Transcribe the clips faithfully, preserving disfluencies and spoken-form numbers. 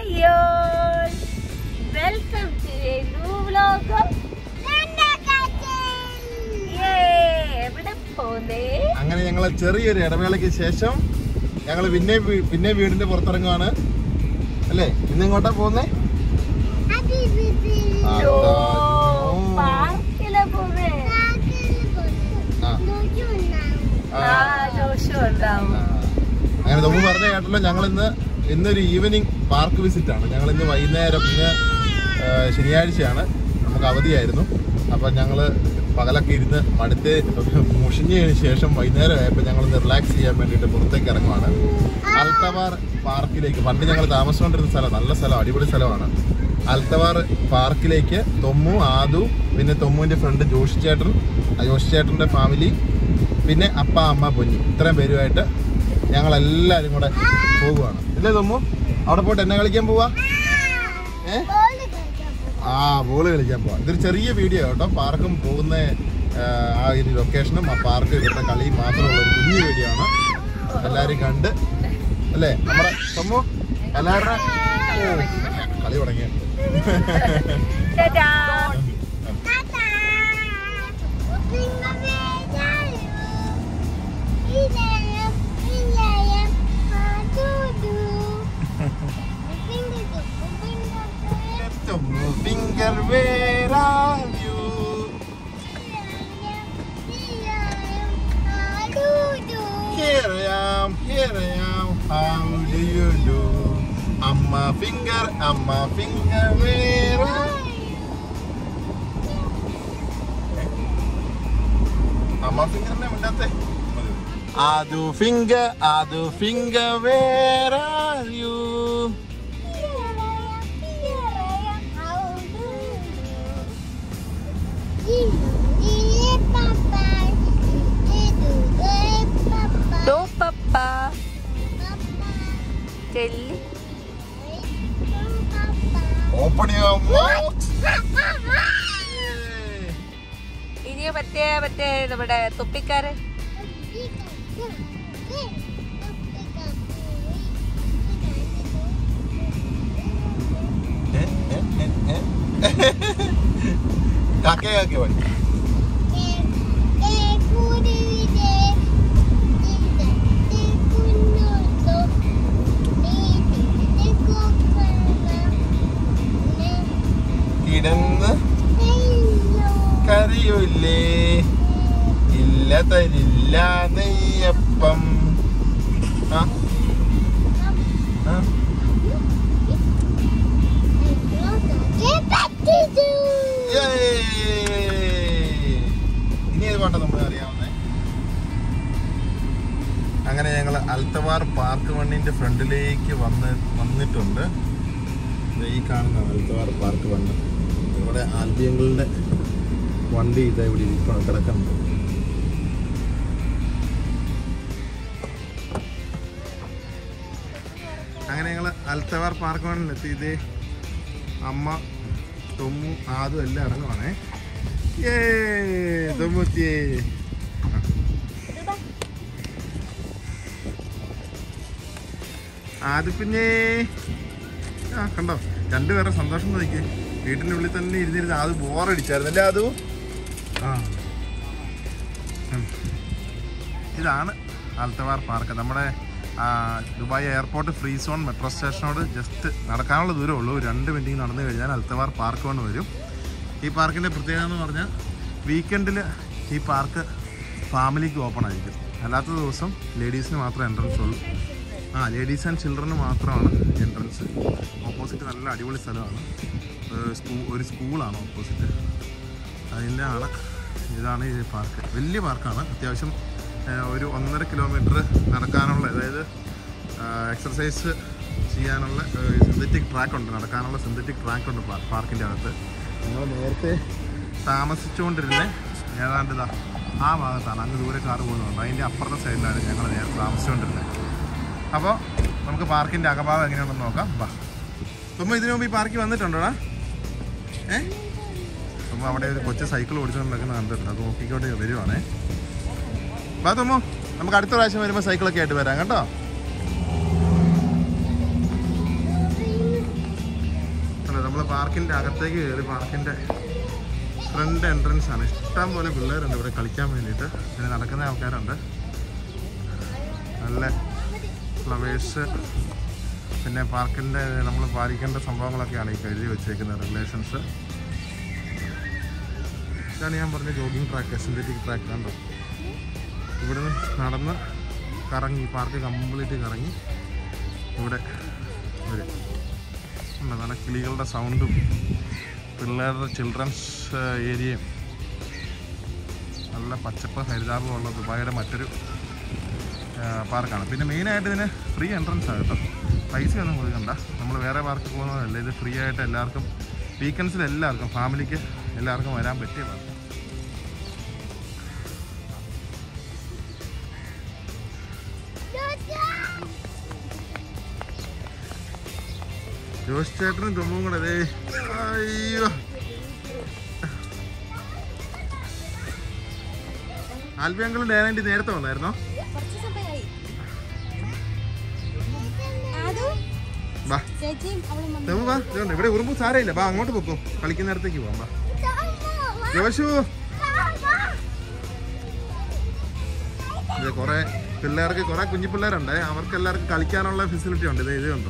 Welcome to a new vlog of അങ്ങനെ ഞങ്ങള് ചെറിയൊരു ഇടവേളയ്ക്ക് ശേഷം ഞങ്ങള് പിന്നെ പിന്നെ വീടിന്റെ പുറത്തിറങ്ങുവാണ് അല്ലേ? ഇന്ന് ഇങ്ങോട്ടാ പോകുന്നേ? അങ്ങനെ നമ്മൾ പറഞ്ഞ കേട്ടല്ലോ, ഞങ്ങൾ ഇന്ന് ഇന്നൊരു ഈവനിങ് പാർക്ക് വിസിറ്റ് ആണ്. ഞങ്ങൾ ഇന്ന് വൈകുന്നേരം, ഇന്ന് ശനിയാഴ്ചയാണ്, നമുക്ക് അവധിയായിരുന്നു. അപ്പം ഞങ്ങൾ പകലൊക്കെ ഇരുന്ന് മടുത്ത് മുഷിഞ്ഞതിന് ശേഷം വൈകുന്നേരം ആയപ്പോൾ ഞങ്ങളൊന്ന് റിലാക്സ് ചെയ്യാൻ വേണ്ടിയിട്ട് പുറത്തേക്ക് ഇറങ്ങുവാണ്. അൽത്തവാർ പാർക്കിലേക്ക്. പണ്ട് ഞങ്ങൾ താമസിച്ചുകൊണ്ടിരുന്ന സ്ഥലം, നല്ല സ്ഥലം, അടിപൊളി സ്ഥലമാണ്. അൽത്തവാർ പാർക്കിലേക്ക് തൊമ്മു, ആദു, പിന്നെ തൊമ്മുവിൻ്റെ ഫ്രണ്ട് ജോഷി ചേട്ടൻ, ജോഷി ചേട്ടൻ്റെ ഫാമിലി, പിന്നെ അപ്പ, അമ്മ, പൊന്നു, ഇത്രയും പേരുമായിട്ട് ഞങ്ങളെല്ലാവരും കൂടെ പോകുവാണ്. ഇല്ലേ തൊമ്മു? അവിടെ പോയിട്ട് എന്നെ കളിക്കാൻ പോവാ? ഏ ആ ബോള് കളിക്കാൻ പോവാം. ഇതൊരു ചെറിയ വീഡിയോ കേട്ടോ. പാർക്കും പോകുന്ന ആ ഒരു ലൊക്കേഷനും ആ പാർക്ക് ഇവിടുത്തെ കളിയും മാത്രമുള്ള ഒരു കുഞ്ഞു വീഡിയോ ആണ്. എല്ലാവരും കണ്ട് അല്ലേ നമ്മുടെ തൊമ്മു? എല്ലാവരുടെ കളി തുടങ്ങിയ finger, where are you? Here I am, here I am, how do you do? Amma finger, amma finger, where are you? Amma finger ne mindatte? Adu finger, adu finger, where are you? Do papa. Tell. Open your mouth. ഇനി മറ്റേ മറ്റേ നമ്മുടെ തുപ്പിക്കാരൻ കാക്കേ കാക്കേ വണ്ടി കിടന്ന് കരയൂല്ലേ, ഇല്ല തരില്ല നെയ്യപ്പം. ആ ഇനി ഏത് പാട്ടാ നമ്മൾ അറിയാവുന്നേ? അങ്ങനെ ഞങ്ങൾ അൽത്തവാർ പാർക്ക് വണ്ണിന്റെ ഫ്രണ്ടിലേക്ക് വന്ന് വന്നിട്ടുണ്ട്. ഈ കാണുന്ന അൽത്തവാർ പാർക്ക് വണ്ണ്. ഇവിടെ ആൽബിയങ്ങളുടെ വണ്ടി ഇതാ ഇവിടെ ഇരിക്കണം, കിടക്കുന്നുണ്ട്. അങ്ങനെ ഞങ്ങൾ അൽത്തവാർ പാർക്ക് വണ്ണിലെത്തി. ഇതേ അമ്മ, തൊമ്മു, ആദും എല്ലാം ഇറങ്ങുവാണേ. ഏ തൊമ്മുത്തിയേ ആദ്യ പിന്നെ ആ കണ്ടോ, രണ്ടുപേരുടെ സന്തോഷം നോക്കി. വീട്ടിൻ്റെ ഉള്ളിൽ തന്നെ ഇരുന്നിരുന്ന് അത് ബോറടിച്ചായിരുന്നല്ലേ അത്. ആ ഇതാണ് അൽത്തവാർ പാർക്ക്. നമ്മുടെ Dubai airport free zone metro സ്റ്റേഷനോട് ജസ്റ്റ് നടക്കാനുള്ള ദൂരമേ ഉള്ളൂ. രണ്ട് മിനിറ്റ് നടന്നു കഴിഞ്ഞാൽ അൽത്തവാർ പാർക്ക് കൊണ്ട് വരും. ഈ പാർക്കിൻ്റെ പ്രത്യേകത എന്ന് പറഞ്ഞാൽ വീക്കെൻഡിൽ ഈ പാർക്ക് ഫാമിലിക്ക് ഓപ്പൺ ആയിരിക്കും. അല്ലാത്ത ദിവസം ലേഡീസിന് മാത്രമേ എൻട്രൻസ് ഉള്ളൂ. ആ ലേഡീസ് ആൻഡ് ചിൽഡ്രന് മാത്രമാണ് എൻട്രൻസ്. ഓപ്പോസിറ്റ് നല്ല അടിപൊളി സ്ഥലമാണ്. സ്കൂ ഒരു സ്കൂളാണ് ഓപ്പോസിറ്റ്. അതിൻ്റെ ആണ് ഇതാണ് ഈ പാർക്ക്. വലിയ പാർക്കാണ്. അത്യാവശ്യം ഒരു ഒന്നര കിലോമീറ്റർ നടക്കാനുള്ള, അതായത് എക്സർസൈസ് ചെയ്യാനുള്ള സിന്തറ്റിക് ട്രാക്കുണ്ട്, നടക്കാനുള്ള സിന്തറ്റിക് ട്രാക്കുണ്ട് പാർക്കിൻ്റെ അകത്ത്. ഞങ്ങൾ നേരത്തെ താമസിച്ചുകൊണ്ടിരുന്ന ഏതാണ്ട് ഇതാ ആ ഭാഗത്താണ്. അങ്ങ് ദൂരെ കാറ് പോകുന്നുണ്ട്. അതിൻ്റെ അപ്പുറത്തെ സൈഡിലാണ് ഞങ്ങൾ നേരത്തെ താമസിച്ചുകൊണ്ടിരുന്നത്. അപ്പോൾ നമുക്ക് പാർക്കിൻ്റെ അകഭാഗം എങ്ങനെയാണെന്ന് നോക്കാം. ബാ തുമ്പ ഇതിനു മുമ്പ് ഈ പാർക്കിൽ വന്നിട്ടുണ്ടോടാ? ഏ തുമ്പ അവിടെ ഒരു കൊച്ചു സൈക്കിൾ ഓടിച്ചുകൊണ്ടിരിക്കുന്ന കണ്ടിട്ടുണ്ട്. അത് നോക്കിക്കോട്ട് വരുവാണേ. ബാ തുമ്പോ, നമുക്ക് അടുത്ത പ്രാവശ്യം വരുമ്പോൾ സൈക്കിളൊക്കെ ആയിട്ട് വരാം കേട്ടോ. പാർക്കിൻ്റെ അകത്തേക്ക് കയറി. പാർക്കിൻ്റെ ഫ്രണ്ട് എൻട്രൻസ് ആണ്. ഇഷ്ടം പോലെ പിള്ളേരുണ്ട് ഇവിടെ കളിക്കാൻ വേണ്ടിയിട്ട്. പിന്നെ നടക്കുന്ന ആൾക്കാരുണ്ട്. നല്ല ഫ്ലവേഴ്സ്, പിന്നെ പാർക്കിൻ്റെ നമ്മൾ പാലിക്കേണ്ട സംഭവങ്ങളൊക്കെയാണ് ഈ എഴുതി വെച്ചേക്കുന്ന റെഗുലേഷൻസ്. ഇതാണ് ഞാൻ പറഞ്ഞ ജോഗിങ് ട്രാക്ക്, സിന്തറ്റിക് ട്രാക്ക്. കണ്ടോ, ഇവിടുന്ന് നടന്ന് കറങ്ങി പാർക്ക് കംപ്ലീറ്റ് കറങ്ങി ഇവിടെ വരും. നല്ല കിളികളുടെ സൗണ്ടും പിള്ളേരുടെ ചിൽഡ്രൻസ് ഏരിയയും നല്ല പച്ചപ്പ് ഹരിതാപമുള്ള ദുബായിയുടെ മറ്റൊരു പാർക്കാണ്. പിന്നെ മെയിനായിട്ട് ഇതിന് ഫ്രീ എൻട്രൻസ് ആണ് കേട്ടോ, പൈസയൊന്നും കൊടുക്കണ്ട. നമ്മൾ വേറെ പാർക്ക് പോകുന്നതല്ല, ഇത് ഫ്രീ ആയിട്ട് എല്ലാവർക്കും വീക്കെൻഡ്സിൽ എല്ലാവർക്കും ഫാമിലിക്ക് എല്ലാവർക്കും വരാൻ പറ്റിയ പാർക്ക്. ജോസ് ചേട്ടനും തുമ്പും കൂടെ അതേ. അയ്യോ, ആൽബിയങ്കളും ഡാനാൻറ്റി നേരത്തെ വന്നായിരുന്നോ? ബാ തുമ്പു ബാ, ഇതുണ്ട് ഇവിടെ ഉറുമ്പ് സാരമില്ല. ബാ അങ്ങോട്ട് പൊക്കും, കളിക്കുന്ന നേരത്തേക്ക് പോവാം. ബാ ജോഷു, ഇത് കുറെ പിള്ളേർക്ക്, കുറെ കുഞ്ഞു പിള്ളേരുണ്ട്, അവർക്ക് എല്ലാവർക്കും കളിക്കാനുള്ള ഫെസിലിറ്റി ഉണ്ട്. ഇത് ഇത് കണ്ടോ,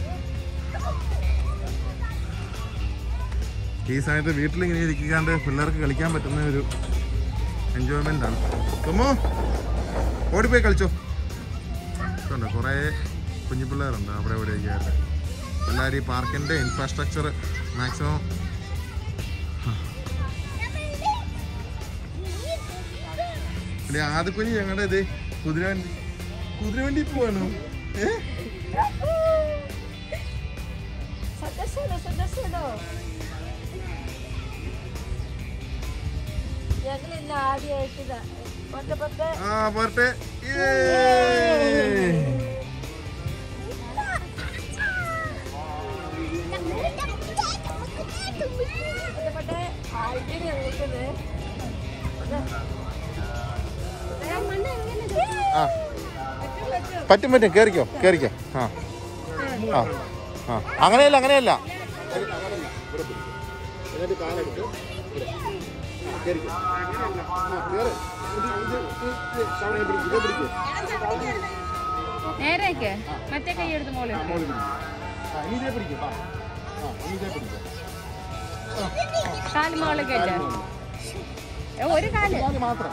ഈ സമയത്ത് വീട്ടിലിങ്ങനെ ഇരിക്കാണ്ട് പിള്ളേർക്ക് കളിക്കാൻ പറ്റുന്ന ഒരു എൻജോയ്മെൻ്റ് ആണ്. തുമ്മോ ഓടിപ്പോയി കളിച്ചോ. ഉണ്ട് കുറേ കുഞ്ഞു പിള്ളേരുണ്ട് അവിടെ ഇവിടെയൊക്കെ ആയിട്ട്. എല്ലാവരും ഈ പാർക്കിൻ്റെ ഇൻഫ്രാസ്ട്രക്ചർ മാക്സിമം പിന്നെ ആദ്യക്കുഞ്ഞ് ഞങ്ങളുടെ ഇത് കുതിരവണ്ടി കുതിരവണ്ടി പോവാണോ? ഏ ആ പോരട്ടെ. പറ്റും പറ്റും, കേറിക്കോ കേറിക്കോ. ആ ആ ആ അങ്ങനെയല്ല അങ്ങനെയല്ല നേരേക്ക് മറ്റേ കൈ എടുത്ത് മോളെ കാല് മോളെ കേട്ടോ, ഒരു കാല് മാത്രം.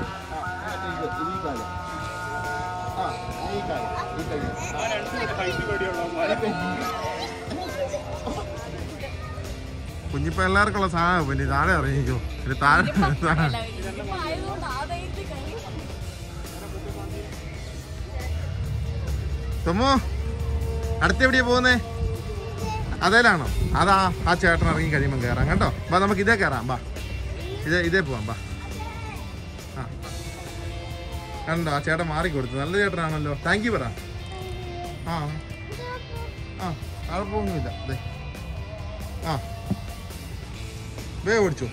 കുഞ്ഞിപ്പോ എല്ലാവർക്കുള്ള സാധനം പിന്നെ താഴെ ഇറങ്ങിക്കോ. താഴെ തുമ്മോ അടുത്തെവിടെയാ പോകുന്നേ? അതേലാണോ? അതാ ആ ചേട്ടൻ ഇറങ്ങി കഴിയുമ്പോൾ കയറാം കേട്ടോ. ബാ നമുക്ക് ഇതേ കയറാം. ബാ ഇതേ ഇതേ പോവാം. ബാ ആ കണ്ടോ, ആ ചേട്ടൻ മാറിക്കൊടുത്തു. നല്ല ചേട്ടനാണല്ലോ. താങ്ക് യു പറ. ആ ആ കുഴപ്പമൊന്നുമില്ല. അതെ ആ വേ ഓടിച്ചോ.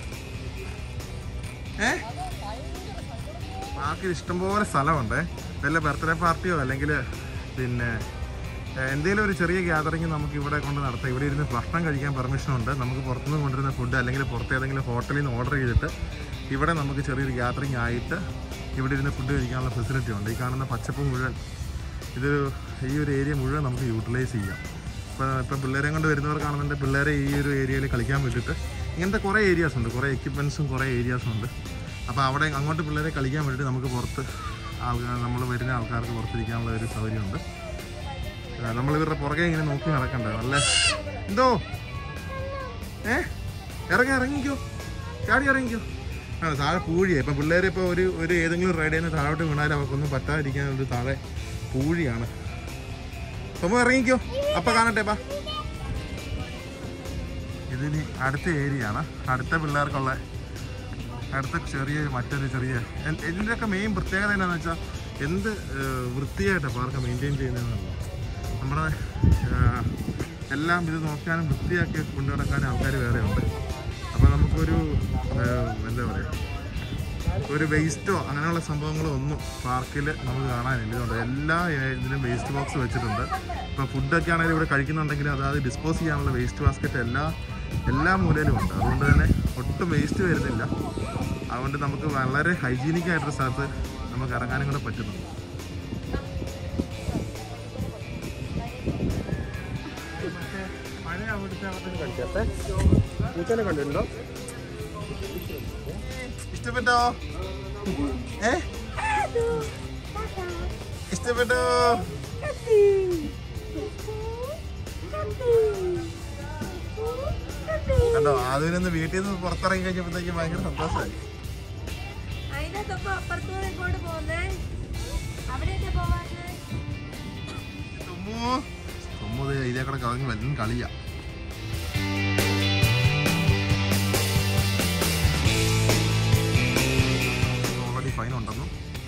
ഏ പാർക്കിൽ ഇഷ്ടംപോലെ സ്ഥലമുണ്ട്. വല്ല ബർത്ത്ഡേ പാർട്ടിയോ അല്ലെങ്കിൽ പിന്നെ എന്തെങ്കിലും ഒരു ചെറിയ ഗ്യാതറിങ് നമുക്ക് ഇവിടെ കൊണ്ട് നടത്താം. ഇവിടെ ഇരുന്ന് ഭക്ഷണം കഴിക്കാൻ പെർമിഷനുണ്ട്. നമുക്ക് പുറത്തുനിന്ന് കൊണ്ടുവരുന്ന ഫുഡ് അല്ലെങ്കിൽ പുറത്തേതെങ്കിലും ഹോട്ടലിൽ നിന്ന് ഓർഡർ ചെയ്തിട്ട് ഇവിടെ നമുക്ക് ചെറിയൊരു ഗ്യാതറിങ് ആയിട്ട് ഇവിടെ ഇരുന്ന് ഫുഡ് കഴിക്കാനുള്ള ഫെസിലിറ്റി ഉണ്ട്. ഈ കാണുന്ന പച്ചപ്പ് മുഴുവൻ, ഇതൊരു ഈ ഒരു ഏരിയ മുഴുവൻ നമുക്ക് യൂട്ടിലൈസ് ചെയ്യാം. ഇപ്പോൾ ഇപ്പോൾ പിള്ളേരെ കൊണ്ട് വരുന്നവർ കാണുന്നുണ്ട്, പിള്ളേരെ ഈ ഒരു ഏരിയയിൽ കളിക്കാൻ വേണ്ടിയിട്ട് ഇങ്ങനത്തെ കുറേ ഏരിയാസ് ഉണ്ട്, കുറേ എക്യുപ്മെൻറ്റ്സും കുറേ ഏരിയാസും ഉണ്ട്. അപ്പോൾ അവിടെ അങ്ങോട്ട് പിള്ളേരെ കളിക്കാൻ വേണ്ടിയിട്ട് നമുക്ക് പുറത്ത് ആൾക്കാർ നമ്മൾ വരുന്ന ആൾക്കാർക്ക് പുറത്തിരിക്കാനുള്ള ഒരു സൗകര്യമുണ്ട്. നമ്മളിവരുടെ പുറകെ ഇങ്ങനെ നോക്കി നടക്കണ്ട. നല്ല എന്തോ ഏ ഇറങ്ങി ഇറങ്ങിക്കോ, ചാടി ഇറങ്ങിക്കോ. ആ താഴെ പൂഴിയാണ്. ഇപ്പം പിള്ളേർ ഇപ്പോൾ ഒരു ഒരു ഏതെങ്കിലും റൈഡിൽ നിന്ന് താഴോട്ട് വീണാലും അവർക്കൊന്നും പറ്റാതിരിക്കാൻ ഒരു താഴെ പൂഴിയാണ്. അപ്പോൾ ഇറങ്ങിക്കോ, അപ്പം കാണട്ടെ. ബാ ഇതിന് അടുത്ത ഏരിയ ആണ്, അടുത്ത പിള്ളേർക്കുള്ള അടുത്ത ചെറിയ മറ്റൊരു ചെറിയ. ഇതിൻ്റെയൊക്കെ മെയിൻ പ്രത്യേകത എന്താണെന്ന് വെച്ചാൽ എന്ത് വൃത്തിയായിട്ടാണ് പാർക്ക് മെയിൻറ്റെയിൻ ചെയ്യുന്നതെന്നുള്ളത്. നമ്മുടെ എല്ലാം ഇത് നോക്കാനും വൃത്തിയാക്കി കൊണ്ടു നടക്കാനും ആൾക്കാർ വേറെ ഉണ്ട്. അപ്പോൾ നമുക്കൊരു എന്താ പറയുക, ഒരു വേസ്റ്റോ അങ്ങനെയുള്ള സംഭവങ്ങളോ ഒന്നും പാർക്കിൽ നമുക്ക് കാണാനില്ല. ഇതുകൊണ്ട് എല്ലാ ഇതിലും വേസ്റ്റ് ബോക്സ് വെച്ചിട്ടുണ്ട്. ഇപ്പോൾ ഫുഡൊക്കെ ആണെങ്കിലും ഇവിടെ കഴിക്കുന്നുണ്ടെങ്കിൽ അതായത് ഡിസ്പോസ് ചെയ്യാനുള്ള വേസ്റ്റ് ബാസ്ക്കറ്റ് എല്ലാ എല്ലാ മൂലയിലും ഉണ്ട്. അതുകൊണ്ട് തന്നെ ഒട്ടും വേസ്റ്റ് വരുന്നില്ല. അതുകൊണ്ട് നമുക്ക് വളരെ ഹൈജീനിക് ആയിട്ടൊരു സ്ഥലത്ത് നമുക്ക് ഇറങ്ങാനും കൂടെ പറ്റുന്നു. കണ്ടിട്ടുണ്ടോ? ഇഷ്ടപ്പെട്ടോ? ഏ ഇഷ്ടപ്പെട്ടോ? കണ്ടോ, അതിനൊന്ന് വീട്ടിൽ നിന്ന് പുറത്തിറങ്ങി കഴിഞ്ഞപ്പോഴത്തേക്ക് ഭയങ്കര സന്തോഷമായി. തുമ്മു ഇതേ കൂടെ കളഞ്ഞ് വല്ലതും കളിയാ. ഓൾറെഡി ഫൈൻ ഉണ്ടെന്നു.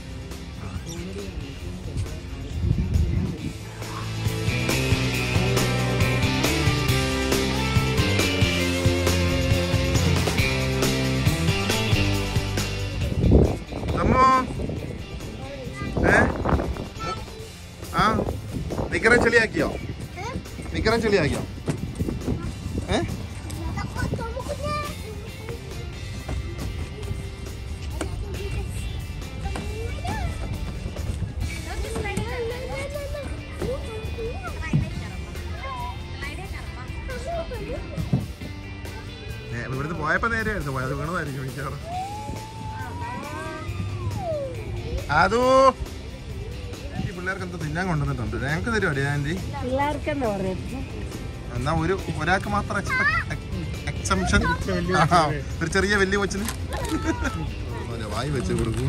ആ നിക്കറ ചെളിയാക്കിയോ? നിക്കറ ചെളിയാക്കിയോ? ഏ ഇവിടുന്ന് പോയപ്പോ നേരെയായിരുന്നു പോയത്. വീണതായിരിക്കും മിക്കവാറും. അതോ ഈ പിള്ളേർക്ക് എന്താ തിന്നാൻ കൊണ്ടുവന്നിട്ടുണ്ട്. ഞങ്ങൾക്ക് തരുവാടി ആൻറ്റി? എന്നാ ഒരു ഒരാൾക്ക് മാത്രം എക്സംഷൻ. ഒരു ചെറിയ വലിയ കൊച്ചിന് വായി വെച്ച് കൊടുക്കൂ.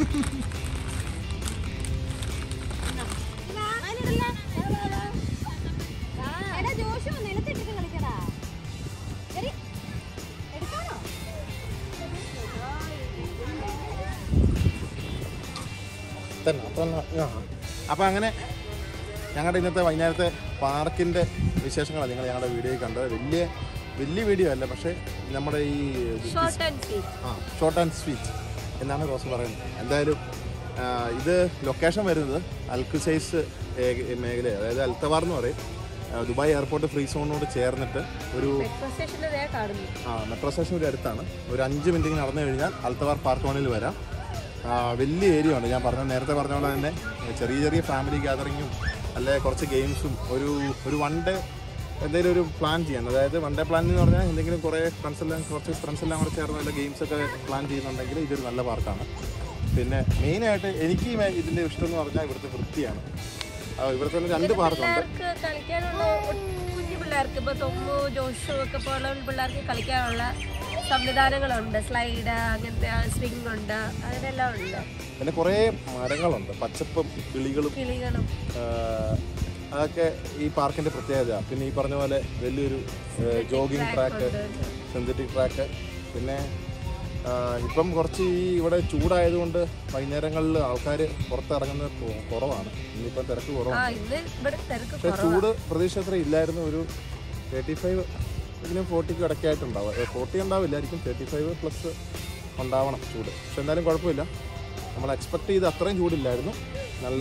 അപ്പം അങ്ങനെ ഞങ്ങളുടെ ഇന്നത്തെ വൈകുന്നേരത്തെ പാർക്കിൻ്റെ വിശേഷങ്ങളാണ് നിങ്ങൾ ഞങ്ങളുടെ വീഡിയോയിൽ കണ്ടത്. വലിയ വലിയ വീഡിയോ അല്ല, പക്ഷേ നമ്മുടെ ഈ ആ ഷോർട്ട് ആൻഡ് സ്വീറ്റ് എന്നാണ് റോസ് പറയുന്നത്. എന്തായാലും ഇത് ലൊക്കേഷൻ വരുന്നത് അൽഖുസൈസ് മേഖല, അതായത് അൽത്തവാർ എന്ന് പറയും. ദുബായ് എയർപോർട്ട് ഫ്രീ സോണിനോട് ചേർന്നിട്ട് ഒരു ആ മെട്രോ സ്റ്റേഷൻ ഒരു അടുത്താണ്. ഒരു അഞ്ച് മിനിറ്റ് നടന്നു കഴിഞ്ഞാൽ അൽത്തവാർ പാർക്ക് വണ്ണിൽ വരാം. വലിയ ഏരിയ ഉണ്ട്. ഞാൻ പറഞ്ഞ നേരത്തെ പറഞ്ഞ പോലെ തന്നെ ചെറിയ ചെറിയ ഫാമിലി ഗ്യാതറിങ്ങും അല്ലെ കുറച്ച് ഗെയിംസും ഒരു ഒരു വൺ ഡേ എന്തെങ്കിലും ഒരു പ്ലാൻ ചെയ്യാൻ. അതായത് വൺ ഡേ പ്ലാൻ എന്ന് പറഞ്ഞാൽ എന്തെങ്കിലും കുറേ ഫ്രണ്ട്സ് എല്ലാം കുറച്ച് ഫ്രണ്ട്സ് എല്ലാം കൂടെ ചേർന്ന് വല്ല ഗെയിംസൊക്കെ പ്ലാൻ ചെയ്യുന്നുണ്ടെങ്കിൽ ഇതൊരു നല്ല പാർക്കാണ്. പിന്നെ മെയിനായിട്ട് എനിക്ക് ഇതിൻ്റെ ഇഷ്ടം എന്ന് പറഞ്ഞാൽ ഇവിടുത്തെ വൃത്തിയാണ്. ഇവിടുത്തെ രണ്ട് പാർക്കുണ്ട്. പിള്ളേർക്ക് ഇപ്പോൾ തൊമ്മു ജോഷു ഒക്കെ പോലെ പിള്ളേർക്ക് കളിക്കാനുള്ള സംവിധാനങ്ങളുണ്ട്. സ്ലൈഡ് അങ്ങനത്തെ സ്വിംഗ് ഉണ്ട്, അങ്ങനെയെല്ലാം ഉണ്ട്. പിന്നെ കുറേ മരങ്ങളുണ്ട്, പച്ചപ്പും കിളികളും കിളികളും അതൊക്കെ ഈ പാർക്കിന്റെ പ്രത്യേകത. പിന്നെ ഈ പറഞ്ഞ പോലെ വലിയൊരു ജോഗിങ് ട്രാക്ക്, സിന്തറ്റിക് ട്രാക്ക്. പിന്നെ ഇപ്പം കുറച്ച് ഈ ഇവിടെ ചൂടായതുകൊണ്ട് വൈകുന്നേരങ്ങളിൽ ആൾക്കാർ പുറത്തിറങ്ങുന്നത് കുറവാണ്. ഇന്നിപ്പം തിരക്ക് കുറവാണ്. പക്ഷേ ചൂട് പ്രതീക്ഷ അത്ര ഇല്ലായിരുന്നു. ഒരു തേർട്ടി ഫൈവ് ഇതിനും ഫോർട്ടിക്കും ഇടയ്ക്കായിട്ടുണ്ടാവും. ഫോർട്ടി ഉണ്ടാവില്ലായിരിക്കും, തേർട്ടി ഫൈവ് പ്ലസ് ഉണ്ടാവണം ചൂട്. പക്ഷെ എന്തായാലും കുഴപ്പമില്ല, നമ്മൾ എക്സ്പെക്ട് ചെയ്ത് അത്രയും ചൂടില്ലായിരുന്നു. നല്ല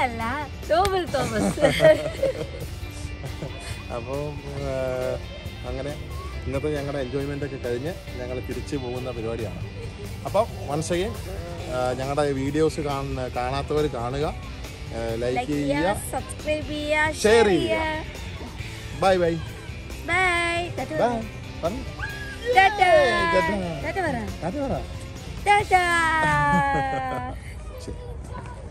അപ്പോൾ അങ്ങനെ ഇന്നത്തെ ഞങ്ങളുടെ എൻജോയ്മെൻ്റ് ഒക്കെ കഴിഞ്ഞ് ഞങ്ങൾ തിരിച്ചു പോകുന്ന പരിപാടിയാണ്. അപ്പം വൺസ് അഗൈൻ ഞങ്ങളുടെ വീഡിയോസ് കാണുന്ന കാണാത്തവർ കാണുക, ലൈക്ക് ചെയ്യുക, സബ്സ്ക്രൈബ് ചെയ്യുക, ഷെയർ ചെയ്യുക. Bye bye bye bye. ടാറ്റാ ടാറ്റാ ടാറ്റാ.